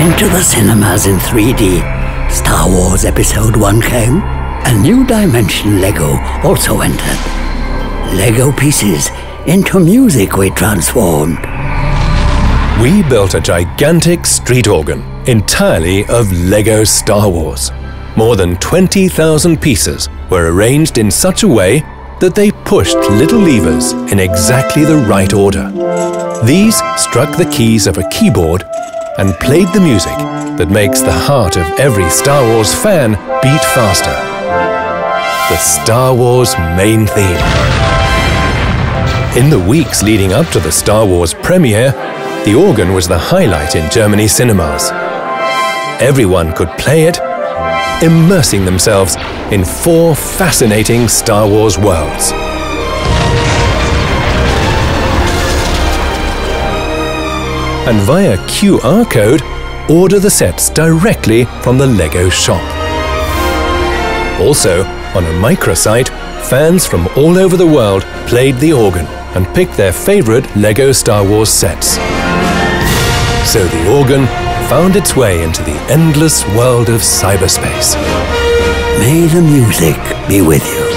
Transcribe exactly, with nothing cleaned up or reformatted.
Into the cinemas in three D, Star Wars Episode one came. A new dimension LEGO also entered. LEGO pieces into music we transformed. We built a gigantic street organ entirely of LEGO Star Wars. More than twenty thousand pieces were arranged in such a way that they pushed little levers in exactly the right order. These struck the keys of a keyboard and played the music that makes the heart of every Star Wars fan beat faster. The Star Wars main theme. In the weeks leading up to the Star Wars premiere, the organ was the highlight in Germany's cinemas. Everyone could play it, immersing themselves in four fascinating Star Wars worlds. And via Q R code, order the sets directly from the LEGO shop. Also, on a microsite, fans from all over the world played the organ and picked their favorite LEGO Star Wars sets. So the organ found its way into the endless world of cyberspace. May the music be with you.